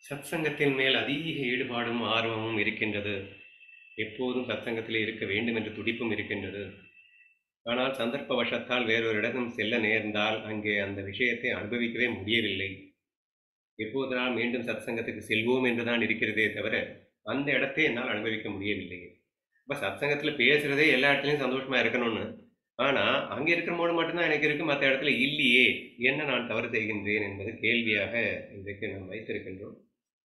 சத்சங்கத்தின் மேல் அதிக ஈடுபாடும் ஆர்வமும் இருக்கின்றது. எப்போதும் சத்சங்கத்திலே இருக்க வேண்டும் என்ற துடிப்பும் இருக்கின்றது. ஆனால் சந்தர்ப்பவசத்தால் வேறொரு இடம் செல்ல நேர்ந்தால் அங்கே அந்த விஷயத்தை அனுபவிக்கவே முடியவில்லை. எப்போதெல்லாம் மீண்டும் சத்சங்கத்துக்கு செல்வோம் என்றுதான் இருக்கிறதே தவிர அந்த இடத்தை என்னால் அனுபவிக்க முடியவில்லை. இப்போ சத்சங்கத்தில் பேசுறதே எல்லா இடத்துலையும் சந்தோஷமா இருக்கணும்னு, ஆனால் அங்கே இருக்கிற மட்டும்தான் எனக்கு இருக்கு, மற்ற இடத்துல இல்லையே, என்ன நான் தவறு செய்கின்றேன் என்பது கேள்வியாக இன்றைக்கு நாம் வைத்திருக்கின்றோம்.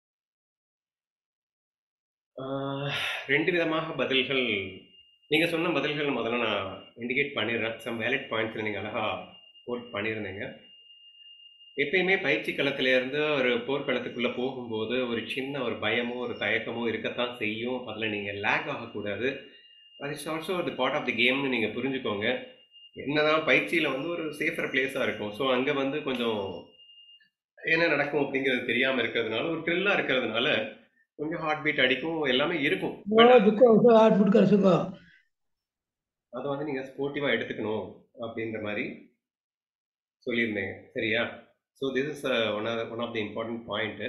ரெண்டு விதமாக பதில்கள். நீங்கள் சொன்ன பதில்கள் முதல்ல நான் இண்டிகேட் பண்ணிடுறேன். சம் வேலிட் பாயிண்ட்ஸில் நீங்கள் அழகாக கோட் பண்ணியிருந்தீங்க. எப்பயுமே பயிற்சி களத்திலேருந்து ஒரு போர்க்களத்துக்குள்ளே போகும்போது ஒரு சின்ன ஒரு பயமோ ஒரு தயக்கமோ இருக்கத்தான் செய்யும். அதில் நீங்கள் லேக் ஆகக்கூடாது. அது it's also the part of the கேம்னு நீங்கள் புரிஞ்சுக்கோங்க. என்னதான் பயிற்சியில் வந்து ஒரு சேஃபர் பிளேஸாக இருக்கும். ஸோ அங்கே வந்து கொஞ்சம் என்ன நடக்கும் அப்படிங்கிறது தெரியாமல் இருக்கிறதுனால, ஒரு த்ரில்லாக இருக்கிறதுனால கொஞ்சம் ஹார்ட் பீட் அடிக்கும், எல்லாமே இருக்கும். அதை வந்து நீங்கள் ஸ்போர்ட்டிவாக எடுத்துக்கணும் அப்படின்ற மாதிரி சொல்லியிருந்தேங்க. சரியா? So this is one of the important point.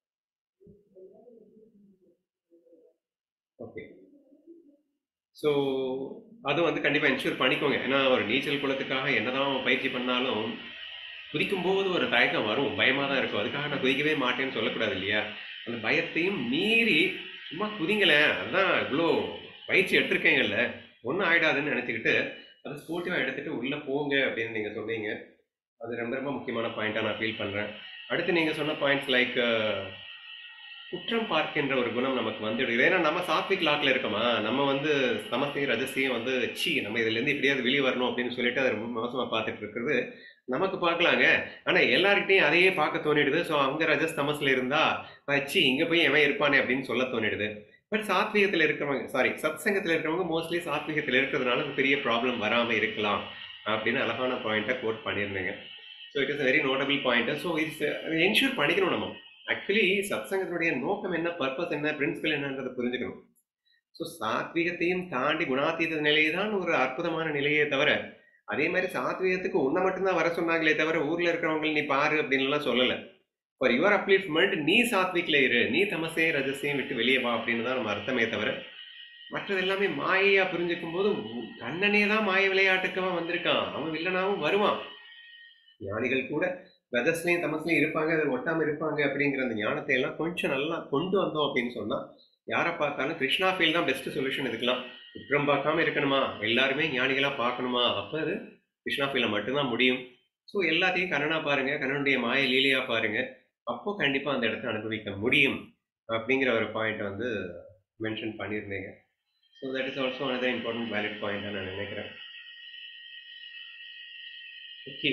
Okay, so அது வந்து கண்டிப்பாக என்ஷூர் பண்ணிக்கோங்க. ஏன்னா ஒரு நீச்சல் குளத்துக்காக என்னதான் பயிற்சி பண்ணாலும் குதிக்கும்போது ஒரு தயக்கம் வரும், பயமாக தான் இருக்கும். அதுக்காக நான் குதிக்கவே மாட்டேன்னு சொல்லக்கூடாது இல்லையா? அந்த பயத்தையும் மீறி சும்மா குதிங்களேன், அதுதான் இவ்வளோ பயிற்சி எடுத்திருக்கேங்கல்ல, ஒன்றும் ஆகிடாதுன்னு நினச்சிக்கிட்டு அதை ஸ்போர்ட்டிவாக எடுத்துகிட்டு உள்ளே போங்க அப்படின்னு நீங்கள் சொன்னீங்க. அது ரொம்ப ரொம்ப முக்கியமான பாயிண்ட்டாக நான் ஃபீல் பண்ணுறேன். அடுத்து நீங்கள் சொன்ன பாயிண்ட்ஸ் லைக் குற்றம் பார்க்கின்ற ஒரு குணம் நமக்கு வந்துடுது. ஏன்னா நம்ம சாத்விக் லாக்கில் இருக்கோமா, நம்ம வந்து தமசையும் ரஜசையும் வந்து நம்ம இதுலேருந்து இப்படியாவது வெளியே வரணும் அப்படின்னு சொல்லிட்டு அதை ரொம்ப மோசமாக பார்த்துட்டு இருக்கிறது நமக்கு பார்க்கலாங்க. ஆனால் எல்லார்கிட்டையும் அதையே பார்க்க தோணிடுது. ஸோ அங்கே ரஜஸ் தமஸில் இருந்தால் இங்கே போய் எவன் இருப்பானே அப்படின்னு சொல்ல தோணிடுது. பட் சாத்வீகத்தில் இருக்கிறவங்க, சத் சங்கத்தில் இருக்கிறவங்க மோஸ்ட்லி சாத்வீகத்தில் இருக்கிறதுனால பெரிய ப்ராப்ளம் வராமல் இருக்கலாம் அப்படின்னு அழகான பாயிண்ட்டை கோட் பண்ணியிருந்தேங்க. So it is very notable point. So it's ensure பண்ணிக்கணும் நம்ம. ஆக்சுவலி சத்சங்கத்தினுடைய நோக்கம் என்ன, பர்பஸ் என்ன, பிரின்சிபல் என்னன்றதை புரிஞ்சுக்கணும். ஸோ சாத்வீகத்தையும் தாண்டி குணாதீத நிலையை தான் ஒரு அற்புதமான நிலையே தவிர, அதே மாதிரி சாத்வீகத்துக்கு உன்னை மட்டும்தான் வர சொன்னாங்களே தவிர ஊரில் இருக்கிறவங்க நீ பாரு அப்படின்லாம் சொல்லலை. ஃபார் யுவர் அப்லிஃப்ட்மெண்ட் நீ சாத்விக்ல இரு, நீ தமசையும் ரஜசையும் விட்டு வெளியே வா அப்படின்னு தான் நம்ம அர்த்தமே தவிர, மற்றது எல்லாமே மாயையா புரிஞ்சுக்கும் போது கண்ணனே தான் மாய விளையாட்டுக்கவன் வந்திருக்கான், அவன் வில்லனாவும் வருவான். ஞானிகள் கூட ரஜஸ்லையும் தமஸ்லையும் இருப்பாங்க, அதில் ஒட்டாமல் இருப்பாங்க அப்படிங்கிற அந்த ஞானத்தை எல்லாம் கொஞ்சம் நல்லா கொண்டு வந்தோம் அப்படின்னு சொன்னால் யாரை பார்த்தாலும் கிருஷ்ணா ஃபீல் தான் பெஸ்ட் சொல்யூஷன். இதுக்கெல்லாம் குற்றம் பார்க்காம இருக்கணுமா, எல்லாருமே ஞானிகளாக பார்க்கணுமா, அப்போ அது கிருஷ்ணா ஃபீலில் மட்டும்தான் முடியும். ஸோ எல்லாத்தையும் கண்ணனா பாருங்க, கண்ணனுடைய மாய லீலையாக பாருங்க, அப்போ கண்டிப்பாக அந்த இடத்த அனுபவிக்க முடியும் அப்படிங்கிற ஒரு பாயிண்ட் வந்து மென்ஷன் பண்ணியிருந்தீங்க. So that is also another important valid பாயிண்டாக நான் நினைக்கிறேன். ஓகே,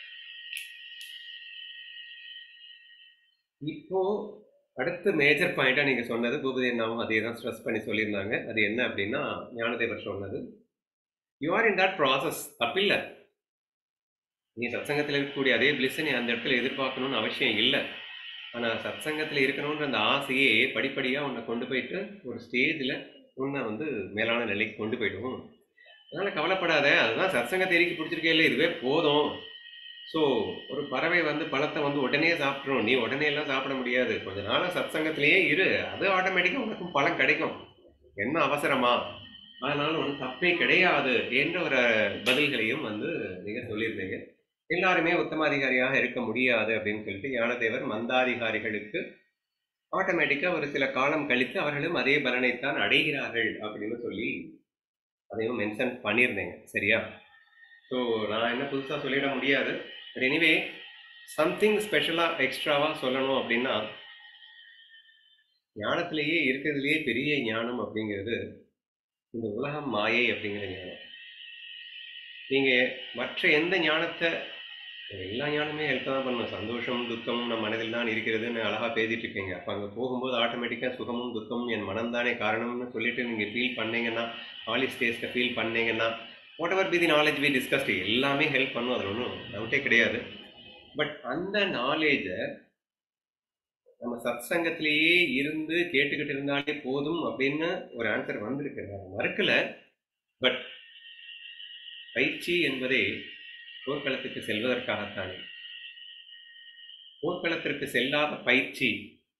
இப்போ அடுத்த மேஜர் பாயிண்டா நீங்க சொன்னது, பூபதி அண்ணாவும் அதே தான் ஸ்ட்ரெஸ் பண்ணி சொல்லியிருந்தாங்க. அது என்ன அப்படின்னா, ஞானதேவர் சொன்னது, you are in that process. தப்பில்லை, நீ சத்சங்கத்தில் இருக்கக்கூடிய அதே பிளிஸ் நீ அந்த இடத்துல எதிர்பார்க்கணும்னு அவசியம் இல்லை. ஆனால் சத்சங்கத்தில் இருக்கணுன்ற அந்த ஆசையே படிப்படியாக உன்னை கொண்டு போயிட்டு ஒரு ஸ்டேஜில் உன்னை வந்து மேலான நிலைக்கு கொண்டு போயிடுவோம். அதனால் கவலைப்படாத, அதுதான் சத்சங்கத்தை எரிக்கி பிடிச்சிருக்கே இல்லை, இதுவே போதும். ஸோ ஒரு பறவை வந்து பழத்தை வந்து உடனே சாப்பிட்றோம், நீ உடனே எல்லாம் சாப்பிட முடியாது, கொஞ்ச நாள் சத்சங்கத்திலேயே இரு, அது ஆட்டோமேட்டிக்காக உனக்கும் பழம் கிடைக்கும், என்ன அவசரமா, அதனால ஒன்றும் தப்பே கிடையாது என்ற ஒரு பதில்களையும் வந்து நீங்கள் சொல்லியிருந்தீங்க. எல்லாருமே உத்தமாதிகாரியாக இருக்க முடியாது அப்படின்னு சொல்லிட்டு ஞானதேவர் மந்தாதிகாரிகளுக்கு ஆட்டோமேட்டிக்காக ஒரு சில காலம் கழித்து அவர்களும் அதே பலனைத்தான் அடைகிறார்கள் அப்படின்னு சொல்லி அதையும் மென்ஷன் பண்ணியிருந்தேங்க. சரியா? ஸோ நான் என்ன புதுசாக சொல்லிட முடியாது. பட் எனிவே சம்திங் ஸ்பெஷலாக எக்ஸ்ட்ராவாக சொல்லணும் அப்படின்னா, ஞானத்திலேயே இருக்கிறதுலேயே பெரிய ஞானம் அப்படிங்கிறது இந்த உலகம் மாயை அப்படிங்கிற ஞானம். நீங்கள் மற்ற எந்த ஞானத்தை, எல்லா ஞானமே ஹெல்ப் தான் பண்ணணும். சந்தோஷம் துக்கமும் நம் மனதில் தான் இருக்கிறதுன்னு அழகாக பேசிட்டு இருக்கீங்க. அப்போ அங்கே போகும்போது ஆட்டோமேட்டிக்காக சுகமும் துக்கமும் என் மனம் தானே காரணம்னு சொல்லிட்டு நீங்கள் ஃபீல் பண்ணீங்கன்னா, ஆலி ஸ்டேஜ்ல ஃபீல் பண்ணீங்கன்னா, whatever be the knowledge we discussed, எல்லாமே ஹெல்ப் பண்ணும், அதில் ஒன்றும் டவுட்டே கிடையாது. பட் அந்த நாலேஜை நம்ம சத் சங்கத்திலேயே இருந்து கேட்டுக்கிட்டு இருந்தாலே போதும் அப்படின்னு ஒரு ஆன்சர் வந்திருக்கு, நான் மறுக்கல. பட் பயிற்சி என்பதே போர்க்களத்துக்கு செல்வதற்காகத்தானே. போர்க்களத்திற்கு செல்லாத பயிற்சி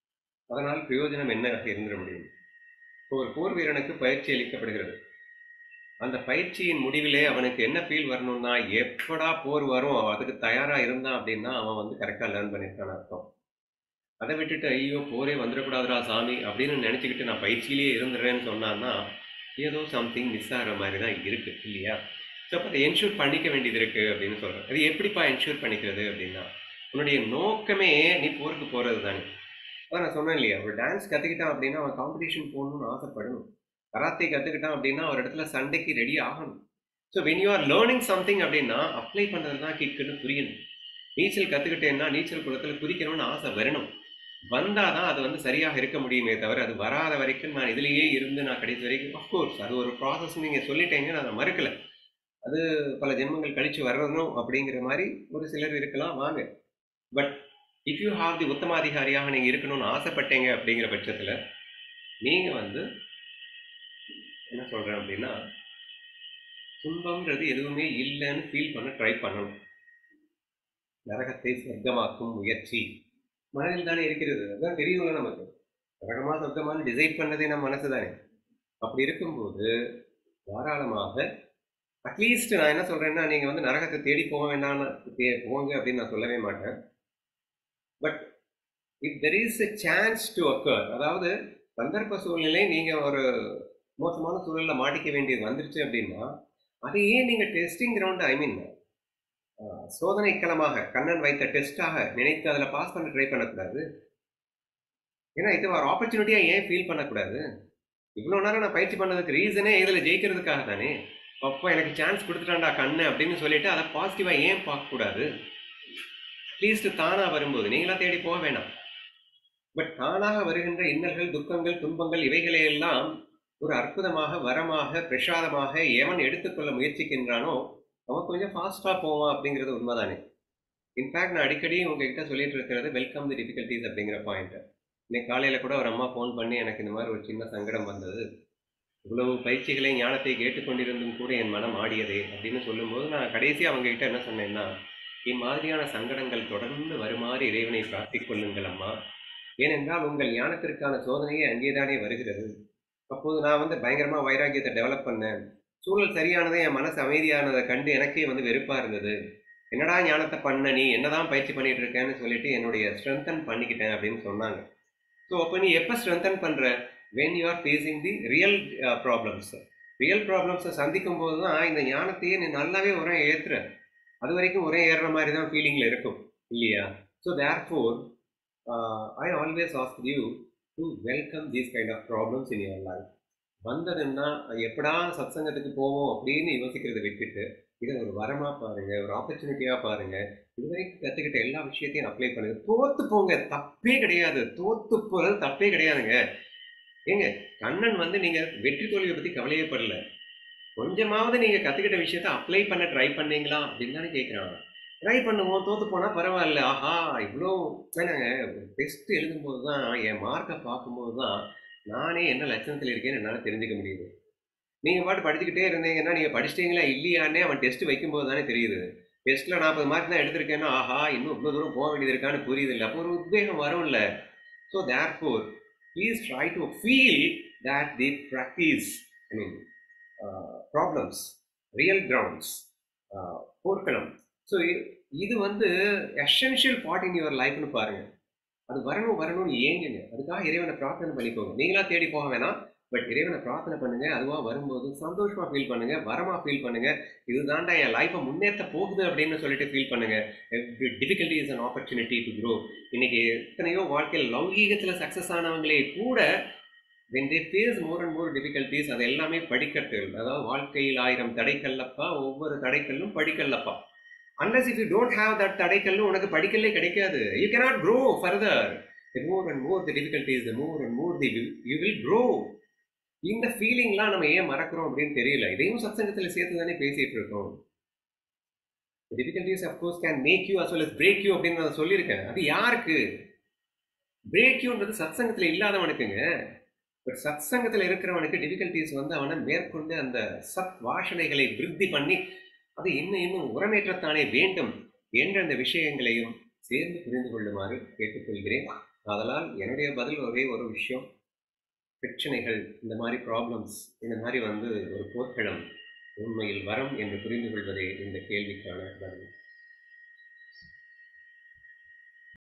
அதனால் பிரயோஜனம் என்னவாக இருந்துட முடியும்? இப்போ ஒரு போர் வீரனுக்கு பயிற்சி அளிக்கப்படுகிறது. அந்த பயிற்சியின் முடிவிலே அவனுக்கு என்ன ஃபீல் வரணும்னா, எப்படா போர் வரும் அதுக்கு தயாரா இருந்தான் அப்படின்னா அவன் வந்து கரெக்டா லேர்ன் பண்ணியிருக்கான்னு அர்த்தம். அதை விட்டுட்டு ஐயோ போரே வந்துடக்கூடாதுடா சாமி அப்படின்னு நினைச்சுக்கிட்டு நான் பயிற்சியிலேயே இருந்துடுறேன்னு சொன்னான்னா ஏதோ சம்திங் மிஸ் ஆகிற மாதிரி தான் இருக்கு இல்லையா? ஸோ அப்போ அதை என்ஷூர் பண்ணிக்க வேண்டியது இருக்கு அப்படின்னு சொல்றேன். அது எப்படிப்பா என்ஷூர் பண்ணிக்கிறது அப்படின்னா, உன்னுடைய நோக்கமே நீ போருக்கு போறது தானே. அதான் நான் சொன்னேன் இல்லையா, ஒரு டான்ஸ் கத்துக்கிட்டான் அப்படின்னா அவன் காம்படிஷன் போகணும்னு ஆசைப்படணும். கராத்தே கத்துக்கிட்டான் அப்படின்னா ஒரு இடத்துல சண்டைக்கு ரெடி ஆகணும். So when you are learning something அப்படின்னா அப்ளை பண்றது தான் கிக்குன்னு புரியணும். நீச்சல் கத்துக்கிட்டேன்னா நீச்சல் குளத்துல குதிக்கணும்னு ஆசை வரணும். வந்தாதான் அது வந்து சரியாக இருக்க முடியுமே தவிர அது வராத வரைக்கும் நான் இதுலயே இருந்து நான் கடைசி வரைக்கும் அஃப்கோர்ஸ் அது ஒரு ப்ராசஸ் நீங்க சொல்லிட்டீங்க, நான் மறுக்கல. அது பல ஜென்மங்கள் கழிச்சு வரணும் அப்படிங்கிற மாதிரி ஒரு சிலர் இருக்கலாம், வாங்க. But if you have the உத்தமாதிகாரியாக நீங்க இருக்கணும்னு ஆசைப்பட்டீங்க அப்படிங்கிற பட்சத்துல நீங்க வந்து என்ன சொல்றேன் அப்படின்னா, துன்பம்ன்றது எதுவுமே இல்லைன்னு ஃபீல் பண்ண ட்ரை பண்ணணும். நரகத்தை சொர்க்கமாக்கும் முயற்சி மனதில் தானே இருக்கிறது. அதுதான் தெரியும்ல நமக்கு. நரகமா சொர்க்கமானு டிசைட் பண்ணதே நம்ம மனசு தானே. அப்படி இருக்கும்போது தாராளமாக அட்லீஸ்ட் நான் என்ன சொல்றேன்னா, நீங்க வந்து நரகத்தை தேடி போக வேண்டாம்னு போங்க அப்படின்னு நான் சொல்லவே மாட்டேன். But if there is a chance to occur, அதாவது சந்தர்ப்ப சூழ்நிலை நீங்க ஒரு மோசமான சூழல்ல மாட்டிக்க வேண்டியது வந்துருச்சு அப்படின்னா அதை ஏன் நீங்க டெஸ்டிங் கிரவுண்ட், ஐ மீன் சோதனை களமாக கண்ணன் வைத்த டெஸ்டாக நினைத்து அதில் பாஸ் பண்ண ட்ரை பண்ணக்கூடாது? ஏன்னா இது ஒரு ஆப்பர்ச்சுனிட்டியா ஏன் ஃபீல் பண்ணக்கூடாது? இவ்வளோ நேரம் நான் பயிற்சி பண்ணதுக்கு ரீசனே இதில் ஜெயிக்கிறதுக்காக தானே. அப்போ எனக்கு சான்ஸ் கொடுத்துட்டான்டா கண்ணு அப்படின்னு சொல்லிட்டு அதை பாசிட்டிவா ஏன் பார்க்கக்கூடாது? அட்லீஸ்ட் தானா வரும்போது நீங்களா தேடி போக வேணாம். பட் தானாக வருகின்ற இன்னல்கள், துக்கங்கள், துன்பங்கள் இவைகளையெல்லாம் ஒரு அற்புதமாக, வரமாக, பிரசாதமாக எவன் எடுத்துக்கொள்ள முயற்சிக்கின்றானோ அவன் கொஞ்சம் ஃபாஸ்டா போவான் அப்படிங்கிறது உண்மைதானே. இன்ஃபேக்ட் நான் அடிக்கடி உங்ககிட்ட சொல்லிட்டு இருக்கிறது வெல்கம் தி டிஃபிகல்டிஸ் அப்படிங்கிற பாயிண்ட். இன்னைக்கு காலையில கூட ஒரு அம்மா ஃபோன் பண்ணி எனக்கு இந்த மாதிரி ஒரு சின்ன சங்கடம் வந்தது, இவ்வளவு பயிற்சிகளை ஞானத்தை கேட்டுக்கொண்டிருந்தும் கூட என் மனம் ஆடியதே அப்படின்னு சொல்லும்போது நான் கடைசியாக அவங்க கிட்ட என்ன சொன்னேன்னா, இம்மாதிரியான சங்கடங்கள் தொடர்ந்து வருமாறு இறைவனை பிரார்த்திக் கொள்ளுங்கள் அம்மா. ஏனென்றால் உங்கள் ஞானத்திற்கான சோதனையே அங்கேதானே வருகிறது. அப்போது நான் வந்து பயங்கரமா வைராக்கியத்தை டெவலப் பண்ணேன். சூழல் சரியானதை என் மனசு அமைதியானதை கண்டு எனக்கே வந்து வெறுப்பா இருந்தது. என்னடா ஞானத்தை பண்ண, நீ என்னதான் பயிற்சி பண்ணிட்டு இருக்கேன்னு சொல்லிட்டு என்னுடைய ஸ்ட்ரென்தன் பண்ணிக்கிட்டேன் அப்படின்னு சொன்னாங்க. ஸோ அப்போ நீ எப்போ ஸ்ட்ரென்தன் பண்ற? When you are facing the real problems. Real ப்ராப்ளம்ஸை சந்திக்கும் போது தான் இந்த ஞானத்தையே நீ நல்லாவே உரம் ஏற்றுற. அது வரைக்கும் உரம் ஏறுற மாதிரி தான் ஃபீலிங்ல இருக்கும் இல்லையா? So therefore I always ask you to welcome these kind of problems in your life. வந்ததுன்னா எப்படா சத்சங்கத்துக்கு போவோம் அப்படின்னு யோசிக்கிறத விட்டுட்டு இதை ஒரு வரமா பாருங்க, ஒரு ஆப்பர்ச்சுனிட்டியா பாருங்க. இதுவரைக்கும் கத்துக்கிட்ட எல்லா விஷயத்தையும் அப்ளை பண்ணுங்க. தோத்து போங்க, தப்பே கிடையாது. தோத்து போறது தப்பே கிடையாதுங்க. ஏங்க, கண்ணன் வந்து நீங்க வெற்றி தோல்வியை பத்தி கவலையே படல. கொஞ்சமாவது நீங்க கத்துக்கிட்ட விஷயத்த அப்ளை பண்ண ட்ரை பண்ணீங்களா அப்படின்னு தானே கேட்கிறான். ட்ரை பண்ணுவோம், தோத்து போனா பரவாயில்ல. ஆஹா, இவ்வளோ வேணாங்க. டெஸ்ட் எழுதும்போது தான், என் மார்க்கை பார்க்கும்போது தான் நானே என்ன லட்சணத்தில் இருக்கேன்னு என்னால் தெரிஞ்சுக்க முடியுது. நீங்க பாட்டு படிச்சுக்கிட்டே இருந்தீங்கன்னா நீங்க படிச்சிட்டீங்களா இல்லையானே அவன் டெஸ்ட் வைக்கும்போது தானே தெரியுது. டெஸ்ட்ல 40 மார்க் தான் எடுத்திருக்கேன்னா ஆஹா இன்னும் இவ்வளோ தூரம் போக வேண்டியது இருக்கான்னு புரியுது இல்லை. அப்போ ஒரு உத்வேகம் வரும்ல. So therefore please try to feel that the practice, I mean problems, real grounds, போர்க்களம். ஸோ இது வந்து எசென்ஷியல் பார்ட் இன் யுவர் லைஃப்னு பாருங்க. அது வரணும் வரணும்னு ஏங்குங்க. அதுக்காக இறைவனை பிரார்த்தனை பண்ணிக்கோங்க. நீங்களா தேடி போக வேணாம். பட் இறைவனை பிரார்த்தனை பண்ணுங்க. அதுவா வரும்போது சந்தோஷமா ஃபீல் பண்ணுங்க, வரமா ஃபீல் பண்ணுங்க. இதுதான்டா என் லைஃப்பை முன்னேற்ற போகுது அப்படின்னு சொல்லிட்டு ஃபீல் பண்ணுங்க. Every difficulty is an opportunity to grow. இன்னைக்கு எத்தனையோ வாழ்க்கையில் லௌகீகத்தில் சக்ஸஸ் ஆனவங்களே கூட when they face more and more difficulties, அது எல்லாமே படிக்கட்டுகள். அதாவது வாழ்க்கையில் 1000 தடைக்கல்லப்பா, ஒவ்வொரு தடைக்கல்லும் படிக்கல்லப்பா. Unless if you don't have that தடைக்கல்லும் உனக்கு படிக்கல்லே கிடைக்காது. You cannot grow further. The more and more the difficulties, the more and more you will grow. இந்த ஃபீலிங்லாம் நம்ம ஏன் மறக்கிறோம் அப்படின்னு தெரியல. இதையும் சத்சங்கத்தில் சேர்த்து தானே பேசிட்டு இருக்கோம். The difficulties of course can make you as well as break you அப்படின்னு நான் சொல்லியிருக்கேன். அது யாருக்கு? break youன்றது சத்சங்கத்தில் இல்லாதவனுக்குங்க. பட் சத்சங்கத்தில் இருக்கிறவனுக்கு டிஃபிகல்டிஸ் வந்து அவனை மேற்கொண்டு அந்த சத் வாசனைகளை விருத்தி பண்ணி அது இன்னும் இன்னும் உரமேற்றத்தானே வேண்டும் என்ற அந்த விஷயங்களையும் சேர்ந்து புரிந்து கொள்ளுமாறு கேட்டுக்கொள்கிறேன். அதனால் என்னுடைய பதில் ஒரே ஒரு விஷயம், பிரச்சனைகள், இந்த மாதிரி ப்ராப்ளம்ஸ், இந்த மாதிரி வந்து ஒரு போர்க்களம் உண்மையில் வரம் என்று புரிந்து கொள்வதே இந்த கேள்விக்கான பதில்.